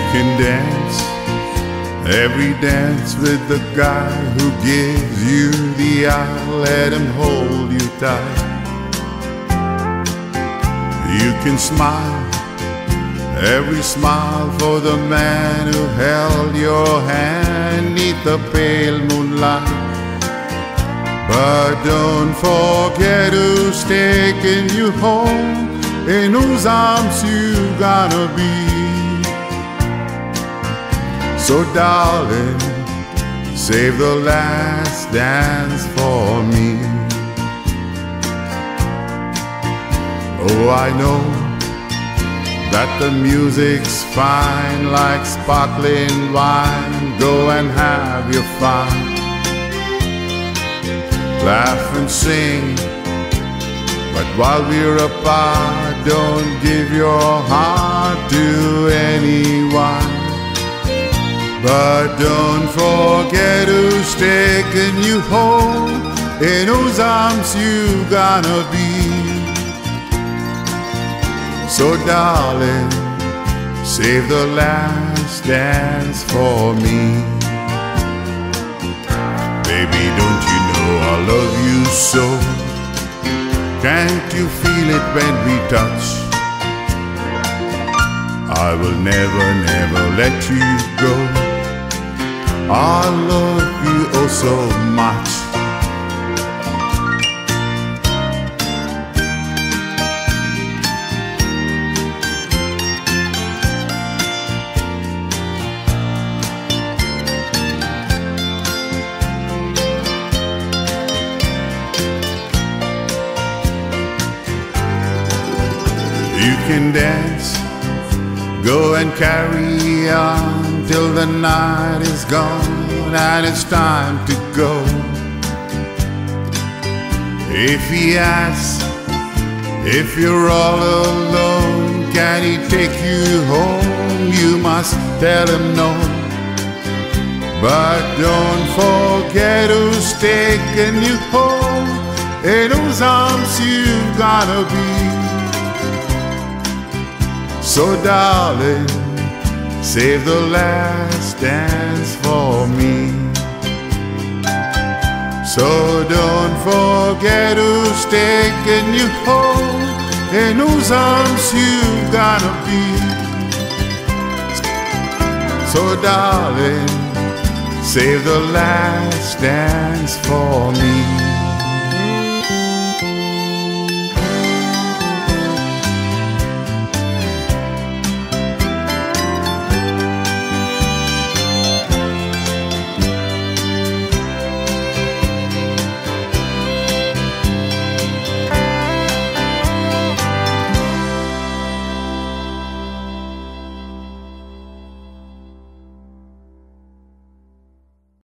can dance every dance with the guy who gives you the eye. Let him hold you tight. You can smile every smile for the man who held your hand 'neath the pale moonlight. But don't forget who's taking you home, in whose arms you gonna be. So darling, save the last dance for me. Oh, I know that the music's fine like sparkling wine. Go and have your fun, laugh and sing, but while we're apart, don't give your heart to anyone. But don't forget who's taking you home, in whose arms you gonna be. So darling, save the last dance for me. Baby, don't you know I love you so? Can't you feel it when we touch? I will never, never let you go. I love you oh so much. You can dance, go and carry on till the night is gone and it's time to go. If he asks if you're all alone, can he take you home? You must tell him no. But don't forget who's taking you home, in whose arms you gotta be. So darling, save the last dance for me. So don't forget who's taking you home, in whose arms you gonna be. So darling, save the last dance for me.